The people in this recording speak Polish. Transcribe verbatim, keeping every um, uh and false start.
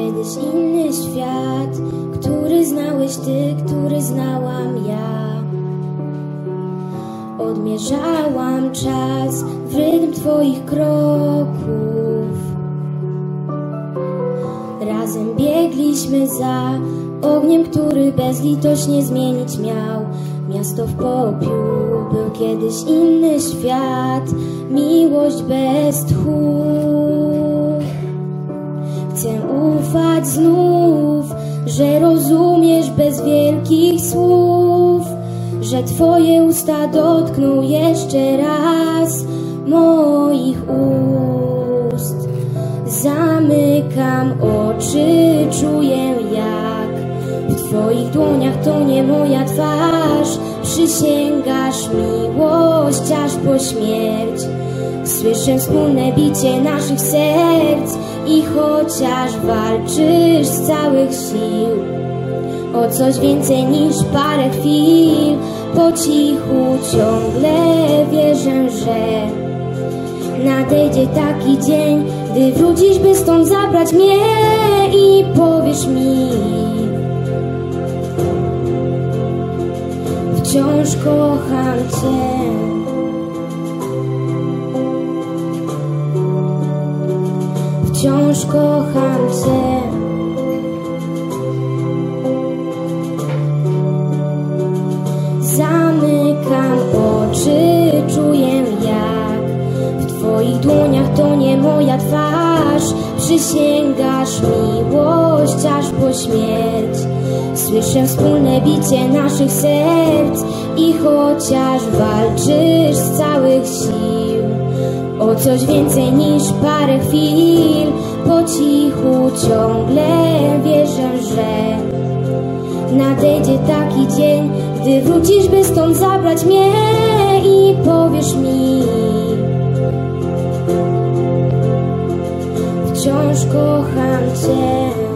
kiedyś inny świat, który znałeś ty, który znałam ja. Odmierzałam czas w rytm twoich kroków. Razem biegliśmy za ogniem, który bezlitośnie zmienić miał miasto w popiół. Był kiedyś inny świat, miłość bez tchu. Chcę ufać znów, że rozumiesz bez wielkich słów, że twoje usta dotkną jeszcze raz moich ust. Zamykam oczy, czuję jak w twoich dłoniach tonie moja twarz. Przysięgasz miłość aż po śmierć. Słyszę wspólne bicie naszych serc i chociaż walczysz z całych sił o coś więcej niż parę chwil, po cichu ciągle wierzę, że nadejdzie taki dzień, gdy wrócisz, by stąd zabrać mnie i powiesz mi: wciąż kocham cię. Wciąż kocham cię. Zamykam oczy, czuję jak w twoich dłoniach tonie moja twarz. Przysięgasz miłość aż po śmierć. Słyszę wspólne bicie naszych serc i chociaż walczysz z całych sił o coś więcej niż parę chwil, po cichu ciągle wierzę, że nadejdzie taki dzień, gdy wrócisz, by stąd zabrać mnie i powiesz mi: wciąż kocham cię.